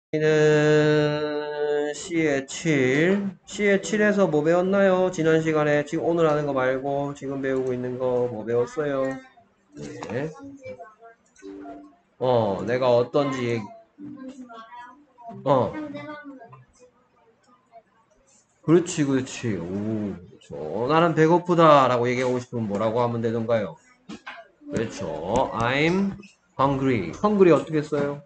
는 C의 7. C의 7에서 뭐 배웠나요? 지난 시간에 지금 오늘 하는 거 말고 지금 배우고 있는 거 뭐 배웠어요? 네. 내가 어떤지 어, 그렇지, 그렇지. 오, 그렇죠. 나는 배고프다라고 얘기하고 싶으면 뭐라고 하면 되던가요? 그렇죠. I'm hungry. hungry 어떻게 써요?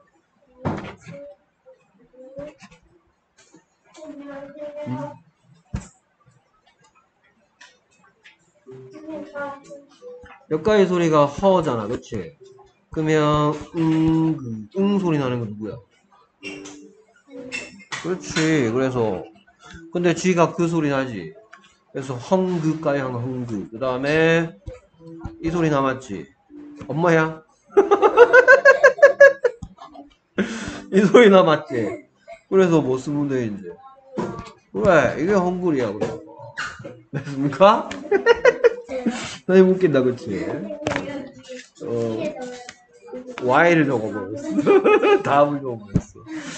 여기까지 소리가 허잖아, 그렇지? 그러면 소리 나는 건 누구야? 그렇지. 그래서 근데 쥐가 그 소리 나지. 그래서 헝그까지 한 헝그. 그 다음에 이 소리 남았지. 엄마야. 이 소리 남았지. 그래서 뭐 쓰면 돼 이제. 그래 이게 헝그리야 그래. 됐습니까? 선생님 웃긴다 그치? 어, Y를 적어버렸어. 답을 적어버렸어.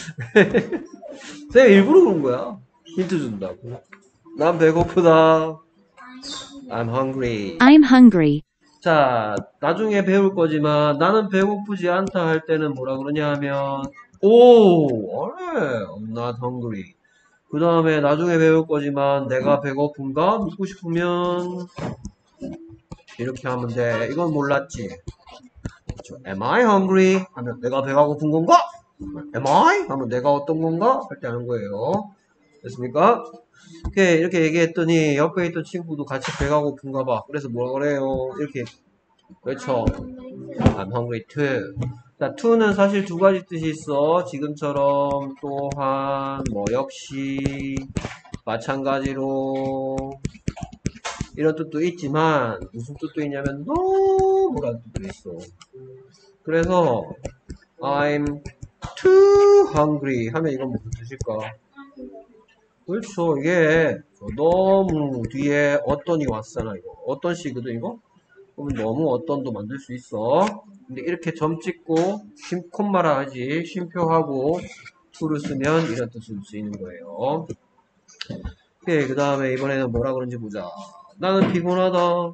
쌤 일부러 그런 거야. 힌트 준다고. 난 배고프다. I'm hungry. I'm hungry. 자, 나중에 배울 거지만 나는 배고프지 않다 할 때는 뭐라 그러냐 하면 오, 알래. I'm not hungry. 그 다음에 나중에 배울 거지만 내가 배고픈가? 묻고 싶으면 이렇게 하면 돼. 이건 몰랐지? 그렇죠. Am I hungry? 하면 내가 배가 고픈 건가? Am I? 하면 내가 어떤 건가? 할 때 하는 거예요. 됐습니까? 오케이, 이렇게 얘기했더니 옆에 있던 친구도 같이 배가 고픈가 봐. 그래서 뭐라 그래요? 이렇게. 그렇죠. I'm hungry too. 자, to는 사실 두 가지 뜻이 있어. 지금처럼 또한 뭐 역시 마찬가지로 이런 뜻도 있지만 무슨 뜻도 있냐면 너무라는 뜻도 있어. 그래서 I'm too hungry 하면 이건 무슨 뜻일까? 그렇죠. 이게 너무 뒤에 어떤이 왔잖아. 이거 어떤 시거든 이거? 그러면 너무 어떤도 만들 수 있어. 근데 이렇게 점 찍고 콤마라 하지 쉼표하고 to를 쓰면 이런 뜻을 수 있는 거예요. 오케이. 그 다음에 이번에는 뭐라 그런지 보자. 나는 피곤하다.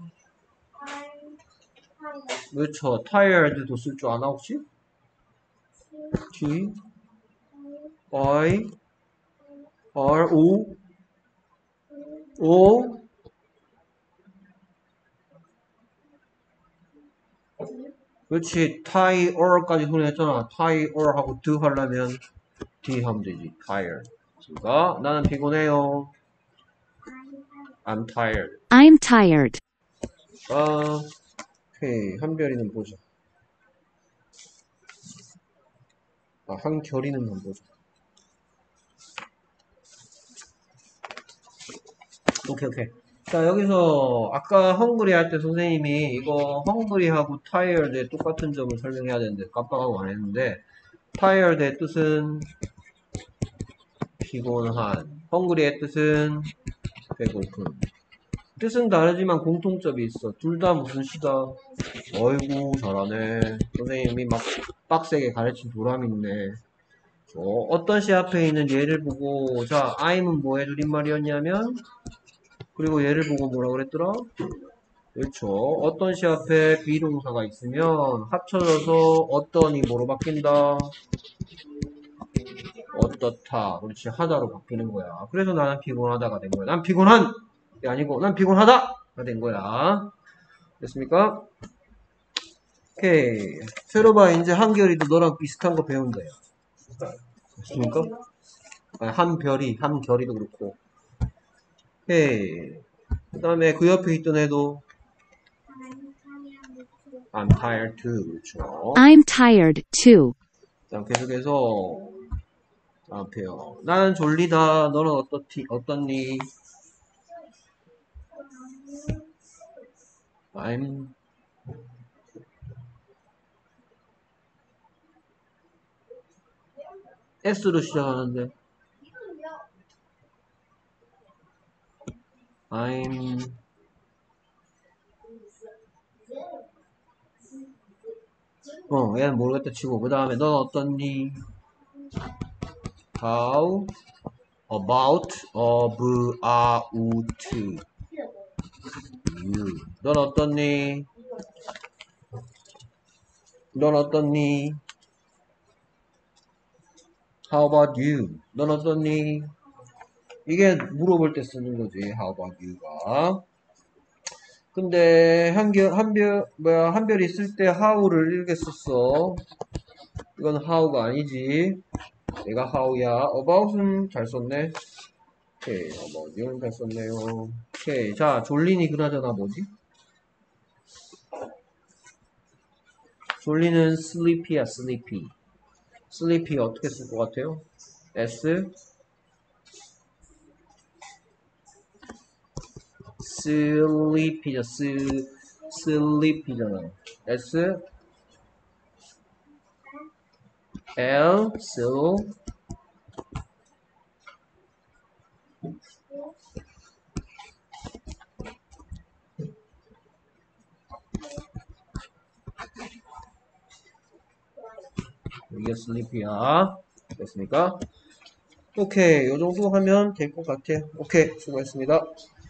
그렇죠. tired도 쓸 줄 아나 혹시? T I R O O 그렇지. tired까지 손해했잖아. tired 하고 do 하려면 D 하면 되지. tired. 그러니까 나는 피곤해요. I'm tired. I'm tired. 오케이. 한별이는 보자. 한결이는 한번 보자. 오케이, 오케이. 자, 여기서 아까 헝그리 할 때 선생님이 이거 헝그리하고 tired의 똑같은 점을 설명해야 되는데 깜빡하고 안 했는데 tired의 뜻은 피곤한, 헝그리의 뜻은 배고픈. 뜻은 다르지만 공통점이 있어. 둘 다 무슨 시다? 어이구 잘하네. 선생님이 막 빡세게 가르친 보람이 있네. 어떤 시 앞에 있는 얘를 보고 자 I'는 뭐의 줄임말이었냐면 그리고 얘를 보고 뭐라 그랬더라? 그렇죠. 어떤 시 앞에 비동사가 있으면 합쳐져서 어떤이 뭐로 바뀐다? 어떻다. 그렇지. 하다로 바뀌는 거야. 그래서 나는 피곤하다가 된 거야. 난 피곤한! 게 아니고 난 피곤하다! 가 된 거야. 됐습니까? 오케이. 새로봐 이제 한결이도 너랑 비슷한 거 배운대요. 됐습니까? 한결이도 그렇고. 오케이. 그 다음에 그 옆에 있던 애도 I'm tired too. 그렇죠. I'm tired too. 자, 계속해서 앞에요. 나는 졸리다. 너는 어떻니? I'm S로 시작하는데 I'm 얘는 모르겠다 치고 그 다음에 넌 어떻니? How about you? 넌 어떻니? 넌 어떻니? How about you? 넌 어떻니? 이게 물어볼 때 쓰는 거지. How about you가. 근데 한별 있을 때 how를 이렇게 썼어. 이건 how가 아니지. 내가 how야. about은 잘 썼네. 오케이. about you는 잘 썼네요. 오케이. 자, 졸린이 그나저나 뭐지? 졸리는 sleepy야, sleepy. sleepy 어떻게 쓸 것 같아요? S sleepy죠. sleepy잖아. S L slow 이게 sleepy야. 됐습니까? 오케이. 요 정도 하면 될 것 같아. 오케이. 수고했습니다.